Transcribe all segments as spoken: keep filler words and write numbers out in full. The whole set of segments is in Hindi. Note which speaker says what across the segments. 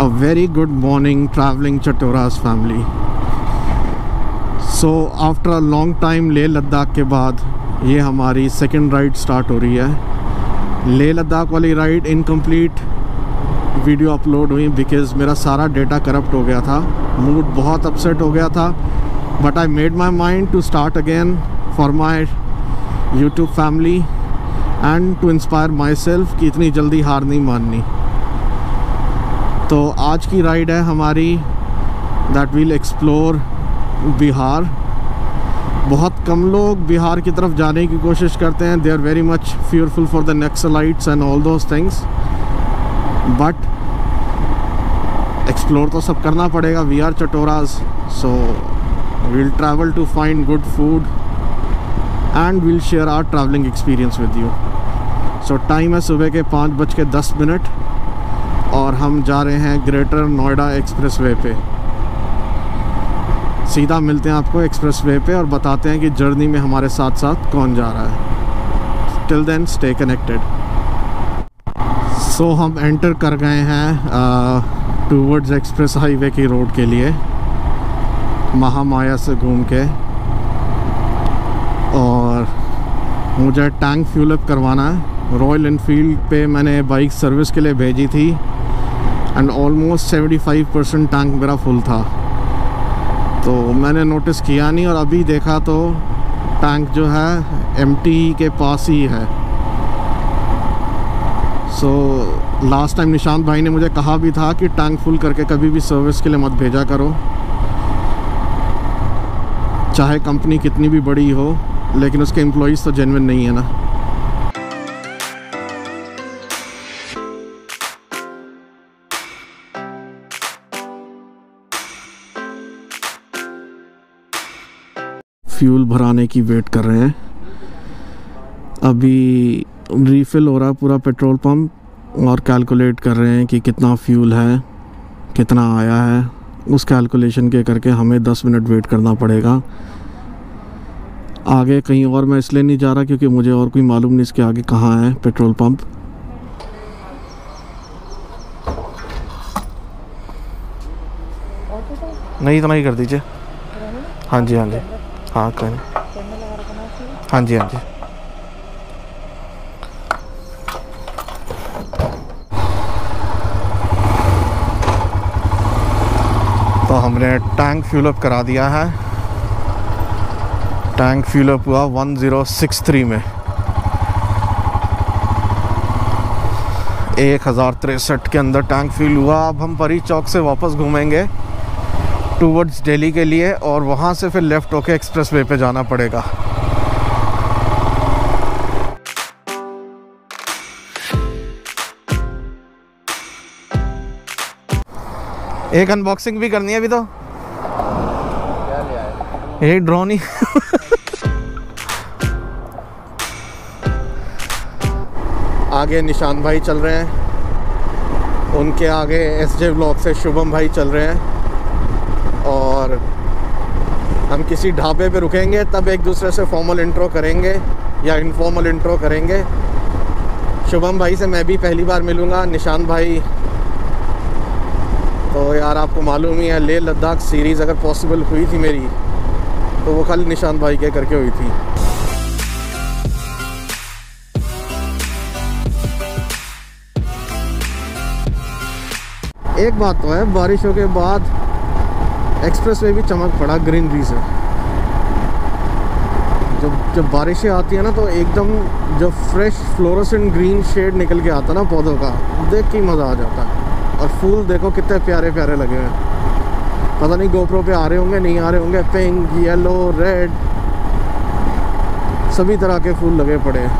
Speaker 1: A very good morning traveling Chatoras family. So after a long time Leh Ladakh के बाद ये हमारी सेकंड राइड स्टार्ट हो रही है। लेह लद्दाख वाली राइड इनकम्प्लीट वीडियो अपलोड हुई बिकॉज़ मेरा सारा डेटा करप्ट हो गया था, मूड बहुत अपसेट हो गया था। But I made my mind to start again for my YouTube family and to inspire my self कि इतनी जल्दी हार नहीं माननी। तो आज की राइड है हमारी दैट विल एक्सप्लोर बिहार। बहुत कम लोग बिहार की तरफ जाने की कोशिश करते हैं। They are very much fearful for the naxalites and all those things, but explore तो सब करना पड़ेगा। We are Chatoras, so we'll travel to find good food and we'll share our travelling experience with you. So time है सुबह के पाँच बज के दस मिनट और हम जा रहे हैं ग्रेटर नोएडा एक्सप्रेसवे पे। सीधा मिलते हैं आपको एक्सप्रेसवे पे और बताते हैं कि जर्नी में हमारे साथ साथ कौन जा रहा है। Till then stay connected. So हम एंटर कर गए हैं टूवर्ड्स एक्सप्रेस हाईवे की रोड के लिए, महामाया से घूम के। और मुझे टैंक फ्यूल अप करवाना है। रॉयल एनफील्ड पे मैंने बाइक सर्विस के लिए भेजी थी and almost seventy five percent tank मेरा फुल था, तो मैंने नोटिस किया नहीं और अभी देखा तो टैंक जो है एम्प्टी के पास ही है। सो लास्ट टाइम निशांत भाई ने मुझे कहा भी था कि टैंक फुल करके कभी भी सर्विस के लिए मत भेजा करो, चाहे कंपनी कितनी भी बड़ी हो, लेकिन उसके एम्प्लॉइज़ तो जेन्युइन नहीं है ना। फ्यूल भराने की वेट कर रहे हैं। अभी रीफ़िल हो रहा है पूरा पेट्रोल पंप और कैलकुलेट कर रहे हैं कि कितना फ्यूल है, कितना आया है। उस कैलकुलेशन के करके हमें दस मिनट वेट करना पड़ेगा। आगे कहीं और मैं इसलिए नहीं जा रहा क्योंकि मुझे और कोई मालूम नहीं इसके आगे कहाँ है पेट्रोल पंप। नहीं इतना ही कर दीजिए। हाँ जी हाँ जी हाँ कहीं हाँ जी हाँ जी। तो हमने टैंक फ्यूल अप करा दिया है। टैंक फ्यूल अप हुआ वन ज़ीरो सिक्स थ्री में। एक हज़ार तिरसठ के अंदर टैंक फ्यूल हुआ। अब हम परी चौक से वापस घूमेंगे टूवर्ड्स दिल्ली के लिए और वहाँ से फिर लेफ़्ट होके एक्सप्रेसवे पे जाना पड़ेगा। एक अनबॉक्सिंग भी करनी है अभी तो। क्या ले आए? ये ड्रोन ही आगे निशांत भाई चल रहे हैं, उनके आगे एस जे व्लॉग से शुभम भाई चल रहे हैं और हम किसी ढाबे पे रुकेंगे, तब एक दूसरे से फॉर्मल इंट्रो करेंगे या इनफॉर्मल इंट्रो करेंगे। शुभम भाई से मैं भी पहली बार मिलूँगा। निशांत भाई तो यार आपको मालूम ही है, लेह लद्दाख सीरीज़ अगर पॉसिबल हुई थी मेरी तो वो कल निशांत भाई के करके हुई थी। एक बात तो है, बारिशों के बाद एक्सप्रेसवे भी चमक पड़ा ग्रीनरी से। जब जब बारिशें आती है ना तो एकदम जो फ्रेश फ्लोरोसेंट ग्रीन शेड निकल के आता ना पौधों का, देख के मज़ा आ जाता है। और फूल देखो कितने प्यारे प्यारे लगे हुए हैं। पता नहीं गोप्रो पे आ रहे होंगे नहीं आ रहे होंगे, पिंक, येलो, रेड, सभी तरह के फूल लगे पड़े हैं।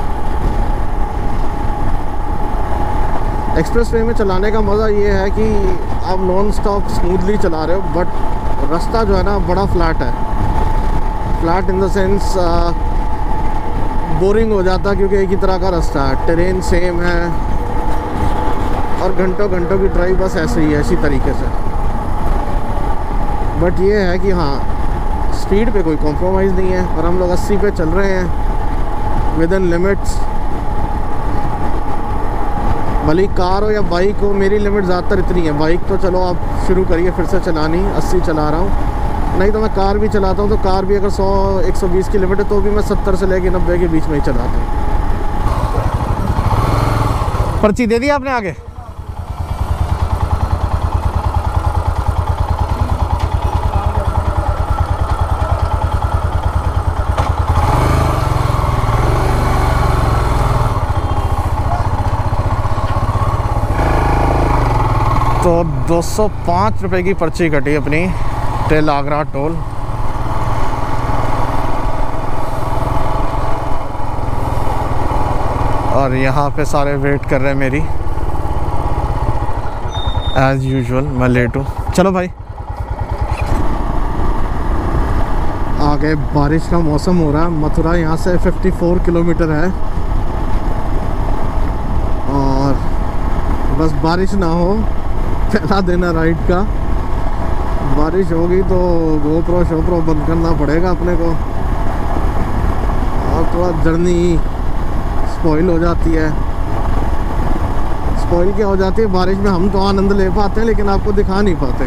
Speaker 1: एक्सप्रेसवे में चलाने का मज़ा ये है कि आप नॉन स्टॉप स्मूथली चला रहे हो, बट रास्ता जो है ना बड़ा फ्लैट है। Flat in the sense boring हो जाता क्योंकि एक ही तरह का रास्ता है, टेरेन सेम है और घंटों घंटों की ड्राइव बस ऐसे ही है, इसी तरीके से। बट ये है कि हाँ स्पीड पे कोई कॉम्प्रोमाइज़ नहीं है और हम लोग अस्सी पे चल रहे हैं विद इन लिमिट्स। भले कार हो या बाइक हो, मेरी लिमिट ज़्यादातर इतनी है। बाइक तो चलो आप शुरू करिए फिर से चलानी, अस्सी चला रहा हूँ, नहीं तो मैं कार भी चलाता हूँ तो कार भी अगर सौ एक सौ बीस की लिमिट है तो भी मैं सत्तर से लेके नब्बे के बीच में ही चलाता हूँ। पर्ची दे दी आपने आगे? तो दो सौ पाँच रुपए की पर्ची कटी अपनी टेल आगरा टोल। और यहाँ पे सारे वेट कर रहे हैं मेरी, एज यूजुअल मैं लेट हूँ। चलो भाई, आगे बारिश का मौसम हो रहा है। मथुरा यहाँ से चौवन किलोमीटर है और बस बारिश ना हो, पहला दिन है राइड का। बारिश होगी तो गोप्रो शोप्रो बंद करना पड़ेगा अपने को और थोड़ा जर्नी स्पॉइल हो जाती है। स्पॉइल क्या हो जाती है बारिश में, हम तो आनंद ले पाते हैं लेकिन आपको दिखा नहीं पाते।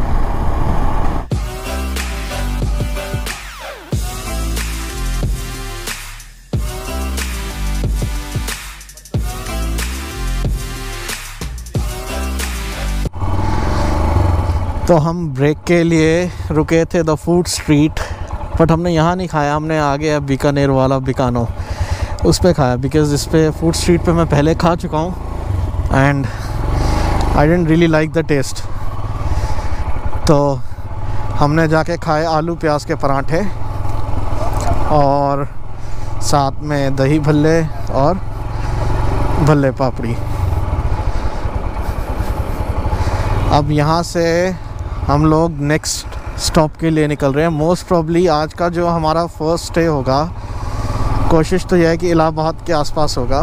Speaker 1: तो हम ब्रेक के लिए रुके थे द फूड स्ट्रीट, बट हमने यहाँ नहीं खाया, हमने आगे बीकानेर वाला बिकानो उस पे खाया, बिकॉज इस पे फूड स्ट्रीट पे मैं पहले खा चुका हूँ and I didn't really like the taste. तो हमने जाके खाए आलू प्याज के पराठे और साथ में दही भल्ले और भल्ले पापड़ी। अब यहाँ से हम लोग नेक्स्ट स्टॉप के लिए निकल रहे हैं। मोस्ट प्रॉब्ली आज का जो हमारा फर्स्ट स्टे होगा, कोशिश तो यह है कि इलाहाबाद के आसपास होगा।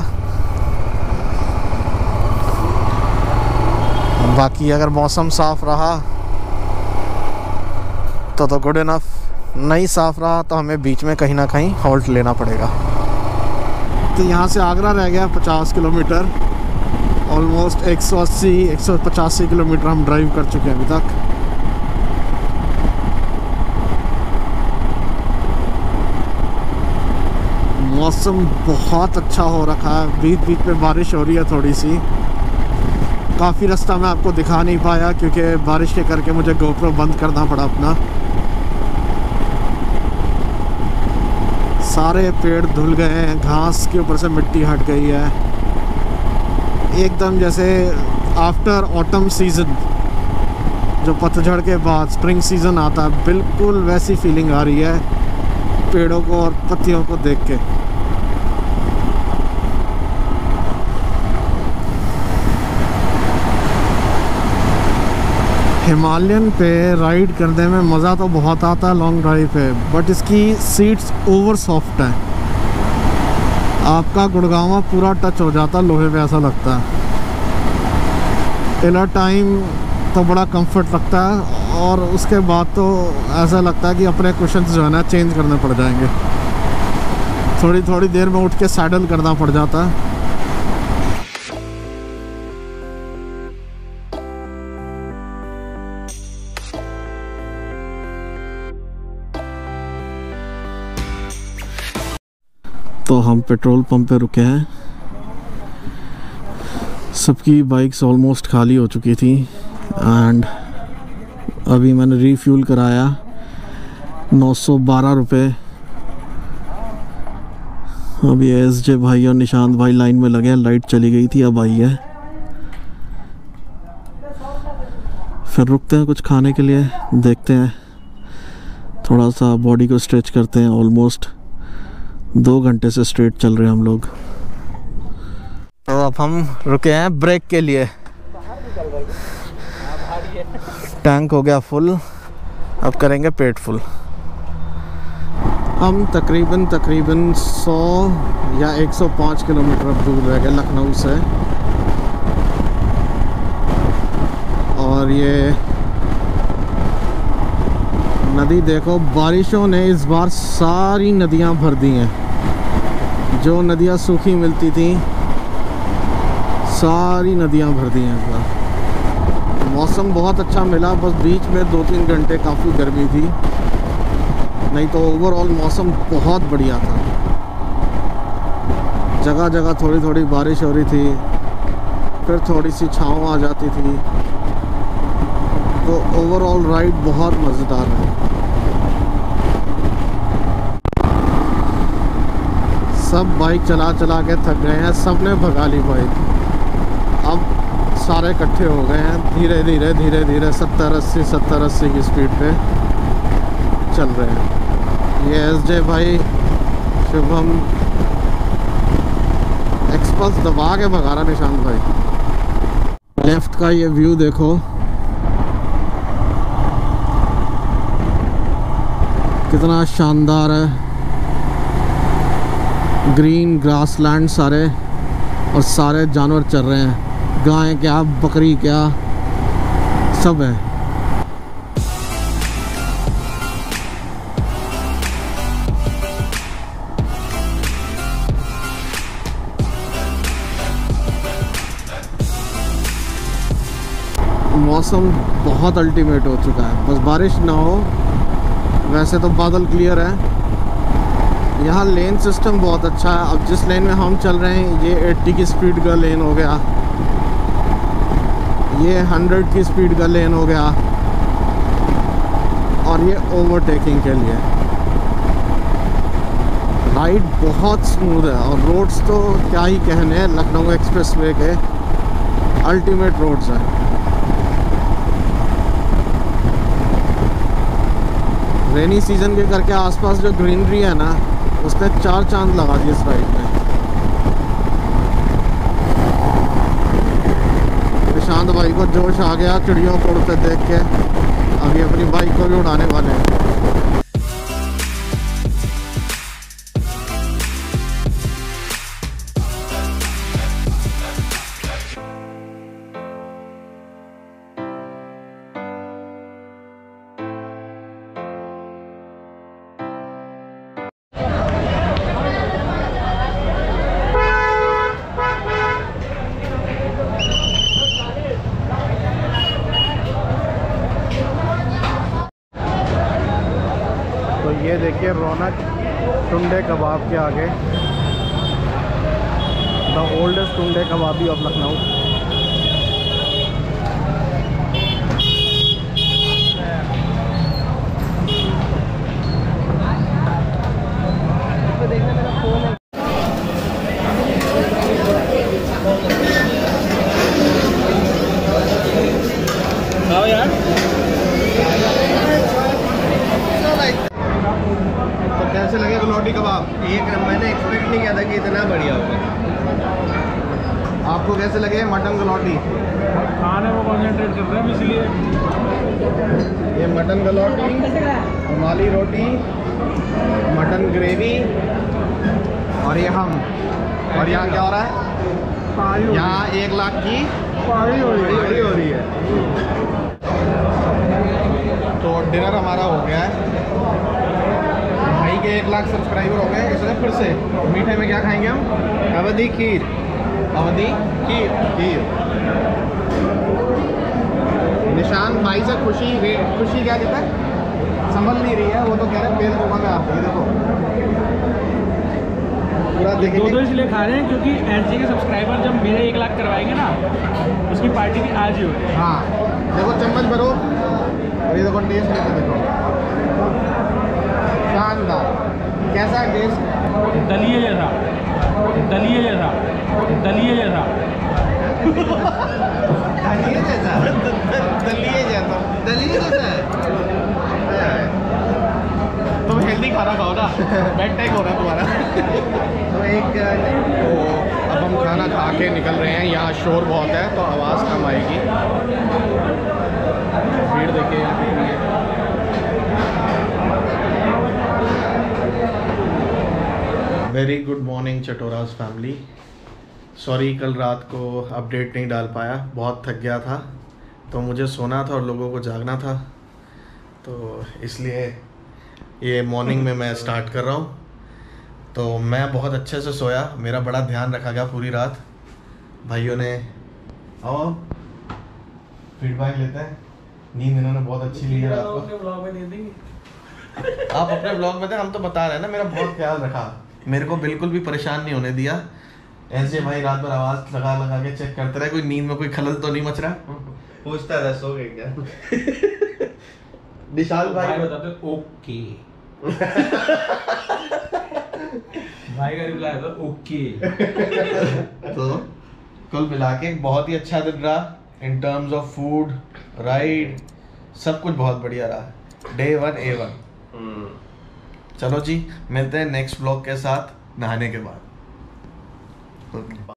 Speaker 1: बाकी अगर मौसम साफ़ रहा तो तो गुड इनफ, नहीं साफ़ रहा तो हमें बीच में कहीं ना कहीं हॉल्ट लेना पड़ेगा। तो यहाँ से आगरा रह गया पचास किलोमीटर, ऑलमोस्ट एक सौ अस्सी एक सौ पचासी किलोमीटर हम ड्राइव कर चुके हैं अभी तक। मौसम बहुत अच्छा हो रखा है, बीच बीच में बारिश हो रही है थोड़ी सी। काफ़ी रास्ता मैं आपको दिखा नहीं पाया क्योंकि बारिश के करके मुझे गोप्रो बंद करना पड़ा अपना। सारे पेड़ धुल गए हैं, घास के ऊपर से मिट्टी हट गई है, एकदम जैसे आफ्टर ऑटम सीज़न, जो पतझड़ के बाद स्प्रिंग सीज़न आता है, बिल्कुल वैसी फीलिंग आ रही है पेड़ों को और पत्तियों को देख के। हिमालयन पे राइड करने में मज़ा तो बहुत आता है लॉन्ग ड्राइव पे, बट इसकी सीट्स ओवर सॉफ्ट है। आपका गुड़गांवा पूरा टच हो जाता लोहे पे, ऐसा लगता है। इनर टाइम तो बड़ा कंफर्ट लगता है और उसके बाद तो ऐसा लगता है कि अपने कुशन्स जो है ना चेंज करने पड़ जाएंगे। थोड़ी थोड़ी देर में उठ के सैडल करना पड़ जाता है। तो हम पेट्रोल पंप पे रुके हैं। सबकी बाइक्स ऑलमोस्ट खाली हो चुकी थी एंड अभी मैंने रीफ्यूल कराया, नौ सौ बारह रुपये। अभी एस जे भाई और निशांत भाई लाइन में लगे हैं, लाइट चली गई थी अब आई है। फिर रुकते हैं कुछ खाने के लिए, देखते हैं, थोड़ा सा बॉडी को स्ट्रेच करते हैं। ऑलमोस्ट दो घंटे से स्ट्रेट चल रहे हैं हम लोग। तो अब हम रुके हैं ब्रेक के लिए। टैंक हो गया फुल, अब करेंगे पेट फुल। हम तकरीबन तकरीबन सौ या एक सौ पाँच किलोमीटर अब दूर रह गए लखनऊ से। और ये नदी देखो, बारिशों ने इस बार सारी नदियां भर दी हैं। जो नदियां सूखी मिलती थी सारी नदियाँ भर दी हैं इस बार। मौसम बहुत अच्छा मिला, बस बीच में दो तीन घंटे काफ़ी गर्मी थी, नहीं तो ओवरऑल मौसम बहुत बढ़िया था। जगह जगह थोड़ी थोड़ी बारिश हो रही थी, फिर थोड़ी सी छाँव आ जाती थी, तो ओवरऑल राइड बहुत मज़ेदार है। सब बाइक चला चला के थक गए हैं, सब ने भगा ली बाइक। अब सारे इकट्ठे हो गए हैं, धीरे धीरे धीरे धीरे सत्तर अस्सी सत्तर अस्सी की स्पीड पे चल रहे हैं। ये एस जे भाई, शुभम एक्सपल्स दबा के भगा रहा निशांत भाई। लेफ्ट का ये व्यू देखो, कितना शानदार है। ग्रीन ग्रासलैंड सारे, और सारे जानवर चल रहे हैं, गाय क्या बकरी क्या सब है। मौसम बहुत अल्टीमेट हो चुका है, बस बारिश ना हो। वैसे तो बादल क्लियर है। यहाँ लेन सिस्टम बहुत अच्छा है। अब जिस लेन में हम चल रहे हैं ये अस्सी की स्पीड का लेन हो गया, ये सौ की स्पीड का लेन हो गया, और ये ओवरटेकिंग के लिए। राइड बहुत स्मूथ है, और रोड्स तो क्या ही कहने हैं, लखनऊ एक्सप्रेसवे के अल्टीमेट रोड्स हैं। रेनी सीजन के करके आसपास जो ग्रीनरी है ना, उसने चार चांद लगा दिए इस राइड में। निशांत भाई को जोश आ गया चिड़ियों को उड़ते देख के, अभी अपनी बाइक को भी उड़ाने वाले हैं। ये देखिए रौनक टुंडे कबाब के आगे, the oldest Tunde Kababi of Lucknow. देखने मेरा फोन है। आओ यार, कैसे लगे गलौटी कबाब?
Speaker 2: एक मैंने एक्सपेक्ट नहीं किया था कि इतना बढ़िया होगा।
Speaker 1: आपको कैसे लगे मटन गलौटी?
Speaker 2: खाने को कॉन्सेंट्रेट कर रहे हैं इसलिए।
Speaker 1: ये मटन गलौटी, रुमाली रोटी, मटन ग्रेवी, और ये हम। और यहाँ क्या हो रहा है? यहाँ एक लाख की पार्टी हो रही है। तो डिनर हमारा हो गया है। भाई के एक लाख सब्सक्राइबर हो गए। इसलिए फिर से मीठे में क्या खाएंगे हम?
Speaker 2: अवधी खीर।
Speaker 1: अवधी खीर खीर निशान भाई से खुशी खुशी क्या कहता है, संभल नहीं रही है वो, तो कह रहे हैं पेड़ होगा मैं आप। ये देखो पूरा देखेंगे।
Speaker 2: दो दो इसलिए खा रहे हैं क्योंकि एनसी के सब्सक्राइबर जब मेरे एक लाख करवाएंगे ना, उसकी पार्टी भी आज ही होगी।
Speaker 1: हाँ देखो, चम्मच भरो और ये देखो टेस्ट लेके देखो, शानदार। कैसा टेस्ट?
Speaker 2: दलिए जैसा, दलिए जैसा, दलिए जैसा,
Speaker 1: दलिए जैसा, दलिए जैसा, दलिए जैसा है। तुम हेल्दी खाना खाओ ना, बेड टाइम हो रहा है तुम्हारा। तो एक तो अब हम खाना खा के निकल रहे हैं। यहाँ शोर बहुत है तो आवाज़ कम आएगी। भीड़ देखिए यहाँ कितनी है। Very good morning Chatoras family. Sorry कल रात को अपडेट नहीं डाल पाया, बहुत थक गया था, तो मुझे सोना था और लोगों को जागना था, तो इसलिए ये मॉर्निंग में मैं स्टार्ट कर रहा हूँ। तो मैं बहुत अच्छे से सोया, मेरा बड़ा ध्यान रखा गया पूरी रात, भाइयों ने आओ फीडबैक लेते हैं। नींद इन्होंने बहुत अच्छी ली है रात को।
Speaker 2: ब्लॉग में दे देंगे
Speaker 1: आप अपने ब्लॉग में थे, हम तो बता रहे हैं ना, मेरा बहुत ख्याल रखा, मेरे को बिल्कुल भी परेशान नहीं होने दिया। ऐसे भाई रात भर आवाज लगा लगा के चेक करते रहे कोई नींद में कोई खलल तो नहीं मच रहा। पूछता है सो गए क्या? विशाल भाई,
Speaker 2: भाई बताते ओके भाई का रिप्लाई था ओके।
Speaker 1: तो कुल मिला के बहुत ही अच्छा दिन रहा in terms of food, ride, सब कुछ बहुत बढ़िया रहा। Day one A one. चलो जी, मिलते हैं नेक्स्ट ब्लॉग के साथ नहाने के बाद।